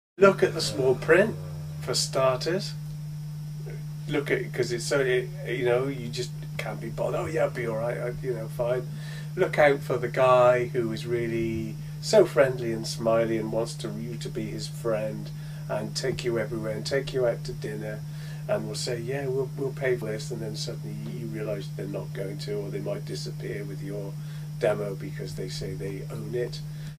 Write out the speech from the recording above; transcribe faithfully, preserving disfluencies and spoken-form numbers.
Look at the small print for starters. Look at, because it's so, it, you know, you just can't be bothered. Oh yeah, I'll be all right. I, you know, fine. Look out for the guy who is really so friendly and smiley and wants to you to be his friend and take you everywhere and take you out to dinner, and will say, yeah, we'll we'll pay for this, and then suddenly you realise they're not going to, or they might disappear with your demo because they say they own it.